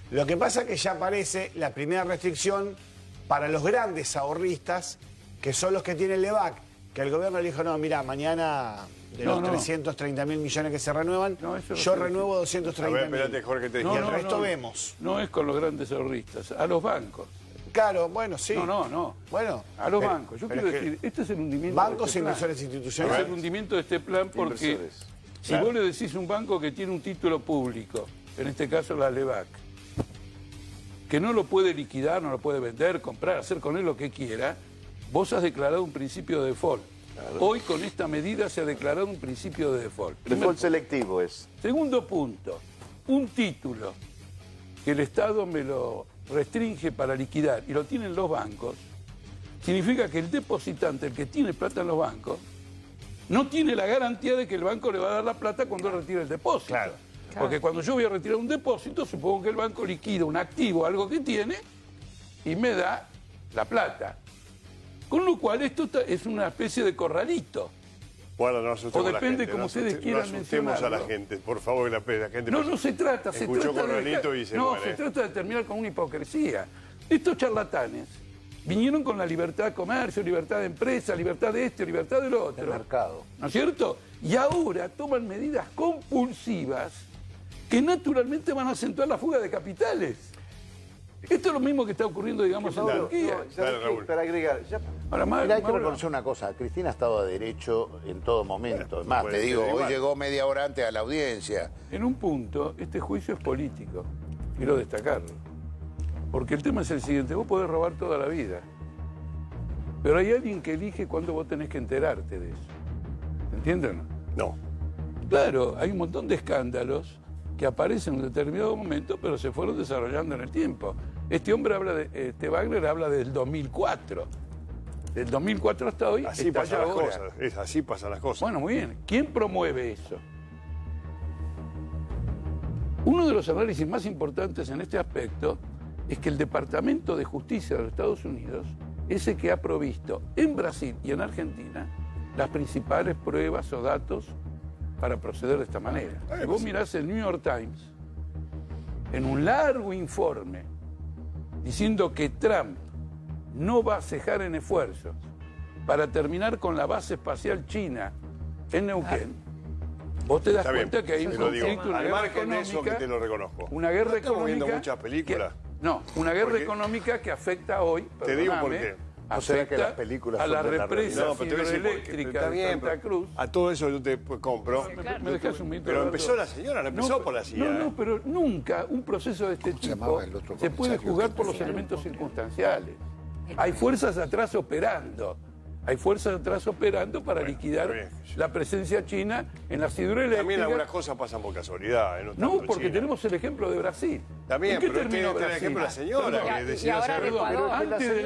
Lo que pasa es que ya aparece la primera restricción para los grandes ahorristas, que son los que tienen LEVAC, que el gobierno le dijo, no, mira, mañana de los 330.000 millones que se renuevan, yo renuevo 230.000. A ver, espérate, Jorge, te dije. Y el resto vemos. No es con los grandes ahorristas, a los bancos. Claro, bueno, sí. No. Bueno. A los bancos. Yo quiero decir, este es el hundimiento bancos de este e inversores plan. institucionales. Es el hundimiento de este plan porque si vos le decís a un banco que tiene un título público, en este caso la LEVAC, que no lo puede liquidar, no lo puede vender, comprar, hacer con él lo que quiera, vos has declarado un principio de default. Claro. Hoy con esta medida se ha declarado un principio de default. Default selectivo es. Segundo punto, un título que el Estado me lo restringe para liquidar y lo tienen los bancos, significa que el depositante, el que tiene plata en los bancos, no tiene la garantía de que el banco le va a dar la plata cuando retire el depósito. Claro. Porque cuando yo voy a retirar un depósito, supongo que el banco liquida un activo, algo que tiene, y me da la plata. Con lo cual esto es una especie de corralito. Bueno, no asustemos o depende a la gente, como ustedes quieran mencionarlo. No a la gente, por favor, la gente no se trata. Escuchó corralito y se muere. No, se trata de terminar con una hipocresía. Estos charlatanes vinieron con la libertad de comercio, libertad de empresa, libertad de esto, libertad del otro. El mercado. ¿No es cierto? Y ahora toman medidas compulsivas que naturalmente van a acentuar la fuga de capitales. Esto es lo mismo que está ocurriendo, digamos, en Turquía. Para agregar, mira, hay que reconocer una cosa. Cristina ha estado a derecho en todo momento. Es más, te digo, hoy llegó media hora antes a la audiencia. En un punto, este juicio es político. Quiero destacarlo. Porque el tema es el siguiente. Vos podés robar toda la vida. Pero hay alguien que elige cuándo vos tenés que enterarte de eso. ¿Entienden? No. Claro, hay un montón de escándalos que aparecen en un determinado momento, pero se fueron desarrollando en el tiempo. Este hombre habla de, Wagner habla del 2004. Del 2004 hasta hoy. Así pasan las cosas. Así pasan las cosas. Bueno, muy bien. ¿Quién promueve eso? Uno de los análisis más importantes en este aspecto es que el Departamento de Justicia de los Estados Unidos es el que ha provisto en Brasil y en Argentina las principales pruebas o datos para proceder de esta manera. Si vos mirás el New York Times, en un largo informe diciendo que Trump no va a cejar en esfuerzos para terminar con la base espacial china en Neuquén, vos te das cuenta que hay un conflicto, una guerra económica, te lo reconozco. Una guerra estamos viendo económica muchas películas. Una guerra económica que afecta hoy, te digo por qué. Afecta que las películas a la represa de hidroeléctrica de Santa Cruz. A todo eso yo te compro. ¿Me dejás un minuto? Pero empezó la señora, no empezó por la CIA. No, pero nunca un proceso de este tipo se puede juzgar por los elementos circunstanciales. Hay fuerzas atrás operando. Hay fuerzas atrás operando para liquidar la presencia china en las hidroeléctricas. También algunas cosas pasan por casualidad. No, porque tenemos el ejemplo de Brasil. También, pero terminó Brasil? El ejemplo de la señora que decidió hacer... Antes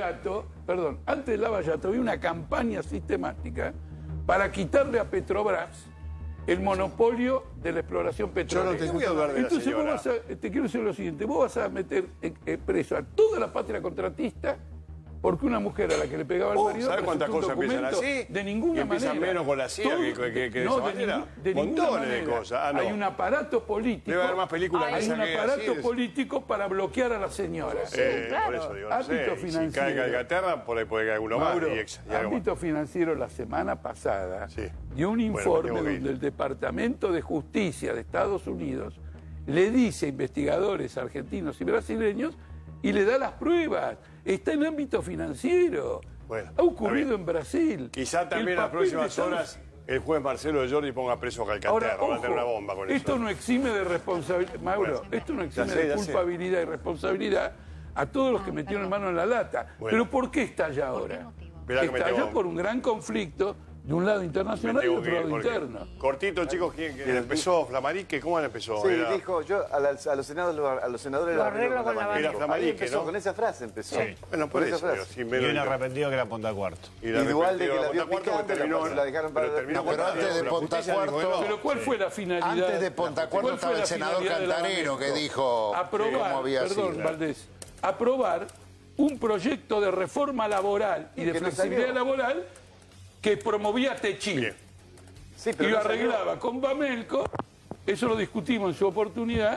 de Lavallato había una campaña sistemática para quitarle a Petrobras el monopolio de la exploración petrolera. Yo no te voy a hablar de la señora. Entonces te quiero decir lo siguiente, vos vas a meter preso a toda la patria contratista porque una mujer a la que le pegaba el marido... ¿Sabes cuántas cosas empiezan así? De ninguna manera. Empiezan menos con la CIA que de esa manera. Montones de cosas. Hay un aparato político. Debe haber más películas Hay un aparato político para bloquear a la señora. Sí, claro. Por eso digo, no sé. Si cae Inglaterra, por ahí puede caer uno más. Ámbito Financiero la semana pasada dio un informe donde el Departamento de Justicia de Estados Unidos le dice a investigadores argentinos y brasileños y le da las pruebas. Está en ámbito financiero. Bueno, ha ocurrido en Brasil. Quizá también en las próximas horas el juez Marcelo de Jordi ponga preso a Calcaterra. Va a tener una bomba con eso. Esto no exime de responsabilidad, Mauro, esto no exime de culpabilidad y responsabilidad a todos los que metieron mano en la lata. Pero ¿por qué estalla ahora? Estalla por un gran conflicto de un lado internacional y otro lado interno. Cortito, chicos, ¿quién empezó? ¿Flamarique? ¿Cómo empezó? Sí, dijo, yo a los senadores lo arreglo con la Era Flamarique, ¿no? Con esa frase empezó. Sí. Bueno, por eso. Y un arrepentido que era Pontacuarto. Igual de que la vio picante, la dejaron para... Pero antes de Pontacuarto... Pero ¿cuál fue la finalidad? Antes de Pontacuarto estaba el senador Cantarero que dijo cómo había sido. Valdés, aprobar un proyecto de reforma laboral y de flexibilidad laboral que promovía Techín y lo arreglaba con Bamelco, eso lo discutimos en su oportunidad,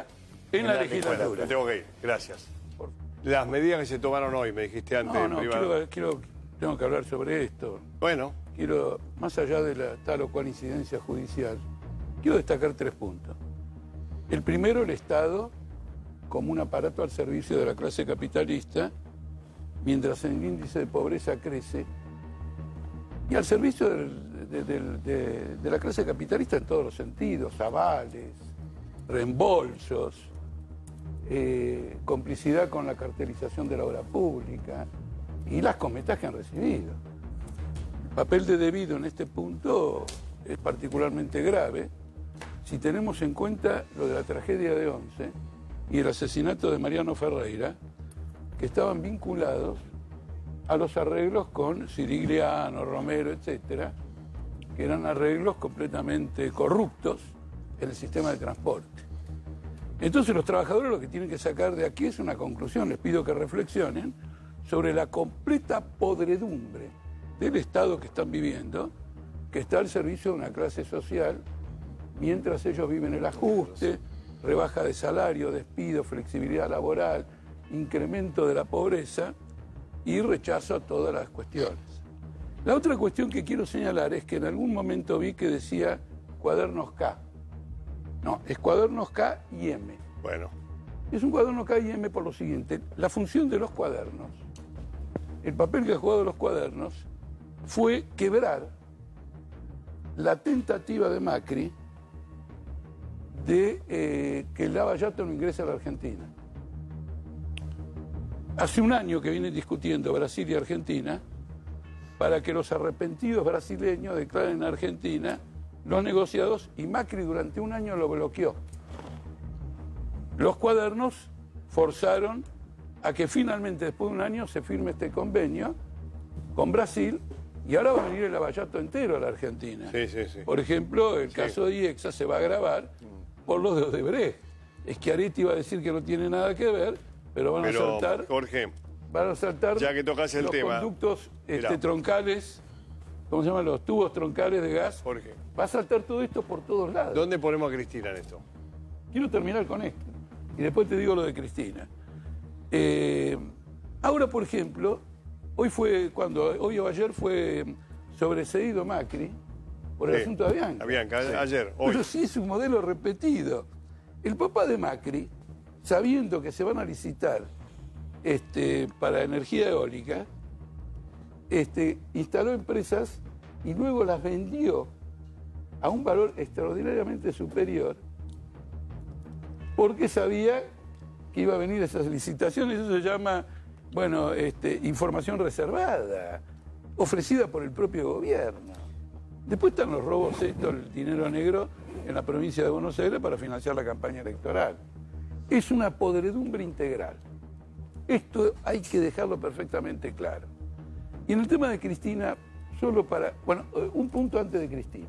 en la legislatura. Me tengo que ir, gracias. Las medidas que se tomaron hoy, me dijiste antes en privado. Tengo que hablar sobre esto. Bueno. Quiero, más allá de la tal o cual incidencia judicial, quiero destacar 3 puntos. El primero, el Estado como un aparato al servicio de la clase capitalista, mientras el índice de pobreza crece, y al servicio de la clase capitalista en todos los sentidos, avales, reembolsos, complicidad con la cartelización de la obra pública y las cometas que han recibido. El papel de Debido en este punto es particularmente grave si tenemos en cuenta lo de la tragedia de Once y el asesinato de Mariano Ferreira, que estaban vinculados a los arreglos con Sirigliano, Romero, etcétera, que eran arreglos completamente corruptos en el sistema de transporte. Entonces los trabajadores lo que tienen que sacar de aquí es una conclusión. Les pido que reflexionen sobre la completa podredumbre del Estado que están viviendo, que está al servicio de una clase social, mientras ellos viven el ajuste, rebaja de salario, despido, flexibilidad laboral, incremento de la pobreza y rechazo a todas las cuestiones. La otra cuestión que quiero señalar es que en algún momento vi que decía cuadernos K. No, es cuadernos K y M. Bueno. Es un cuaderno K y M por lo siguiente. La función de los cuadernos, el papel que ha jugado los cuadernos, fue quebrar la tentativa de Macri de que el Lavallato no ingrese a la Argentina. Hace un año que vienen discutiendo Brasil y Argentina para que los arrepentidos brasileños declaren a Argentina los negociados, y Macri durante un año lo bloqueó. Los cuadernos forzaron a que finalmente después de un año se firme este convenio con Brasil y ahora va a venir el Lavallato entero a la Argentina. Sí, sí, sí. Por ejemplo, el caso de IEXA se va a agravar por los de Odebrecht. Schiaretti va a decir que no tiene nada que ver, pero van a saltar... Jorge, van a saltar ya que tocas el los tema, conductos troncales, ¿cómo se llaman? Los tubos troncales de gas. Jorge, va a saltar todo esto por todos lados. ¿dónde ponemos a Cristina en esto? Quiero terminar con esto y después te digo lo de Cristina. Ahora, por ejemplo, hoy o ayer fue sobreseído Macri por el asunto de Avianca. Avianca, ayer, hoy. Pero sí es un modelo repetido. El papá de Macri, sabiendo que se van a licitar para energía eólica, instaló empresas y luego las vendió a un valor extraordinariamente superior porque sabía que iba a venir esas licitaciones. Eso se llama, bueno, información reservada, ofrecida por el propio gobierno. Después están los robos el dinero negro en la provincia de Buenos Aires para financiar la campaña electoral. Es una podredumbre integral. Esto hay que dejarlo perfectamente claro. Y en el tema de Cristina, un punto antes de Cristina.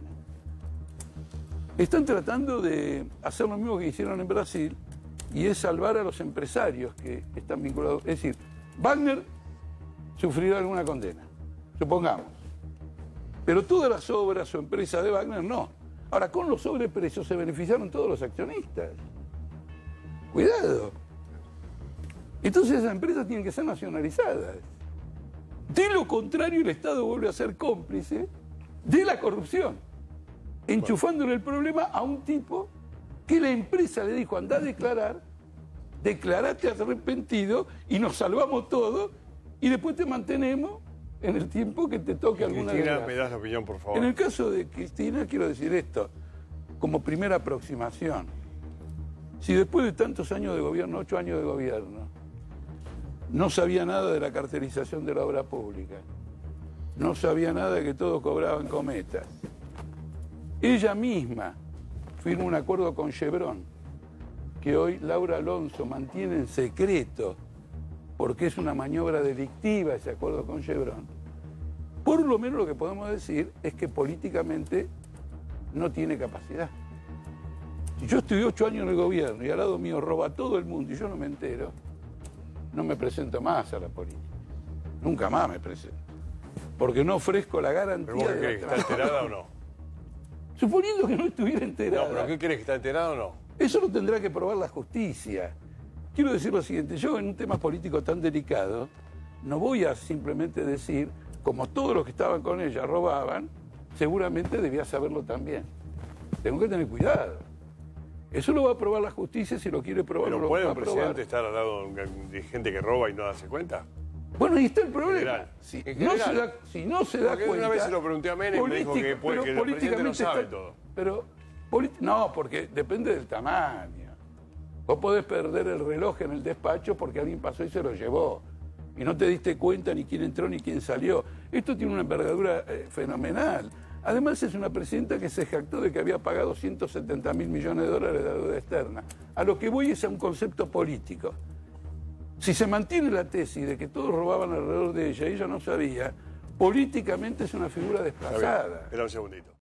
Están tratando de hacer lo mismo que hicieron en Brasil, y es salvar a los empresarios que están vinculados. Es decir, Wagner sufrirá alguna condena, supongamos. Pero todas las obras o empresas de Wagner no. Ahora, con los sobreprecios se beneficiaron todos los accionistas. Cuidado. Entonces esas empresas tienen que ser nacionalizadas. De lo contrario, el Estado vuelve a ser cómplice de la corrupción, enchufándole el problema a un tipo que la empresa le dijo: andá a declarar, declarate arrepentido y nos salvamos todos y después te mantenemos en el tiempo que te toque alguna Cristina, me das la opinión, por favor. En el caso de Cristina, quiero decir esto, como primera aproximación. Si después de tantos años de gobierno, 8 años de gobierno, no sabía nada de la cartelización de la obra pública, no sabía nada de que todos cobraban cometas, ella misma firma un acuerdo con Chevron, que hoy Laura Alonso mantiene en secreto, porque es una maniobra delictiva ese acuerdo con Chevron. Por lo menos lo que podemos decir es que políticamente no tiene capacidad. Si yo estuve 8 años en el gobierno y al lado mío roba a todo el mundo y yo no me entero, no me presento más a la política. Nunca más me presento. Porque no ofrezco la garantía. ¿Pero vos qué crees, que está enterada o no? Suponiendo que no estuviera enterada. No, pero ¿qué crees, que está enterada o no? Eso lo tendrá que probar la justicia. Quiero decir lo siguiente, yo en un tema político tan delicado, no voy a simplemente decir, como todos los que estaban con ella robaban, seguramente debía saberlo también. Tengo que tener cuidado. Eso lo va a probar la justicia, si lo quiere probar. ¿Pero puede un presidente estar al lado de gente que roba y no darse cuenta? Bueno, ahí está el problema. Si no se da Porque cuenta... una vez se lo pregunté a Menem y me dijo que el presidente no sabe todo. Pero, no, porque depende del tamaño. Vos podés perder el reloj en el despacho porque alguien pasó y se lo llevó. Y no te diste cuenta ni quién entró ni quién salió. Esto tiene una envergadura fenomenal. Además es una presidenta que se jactó de que había pagado 170.000 millones de dólares de deuda externa. A lo que voy es a un concepto político. Si se mantiene la tesis de que todos robaban alrededor de ella y ella no sabía, políticamente es una figura desplazada. Espera un segundito.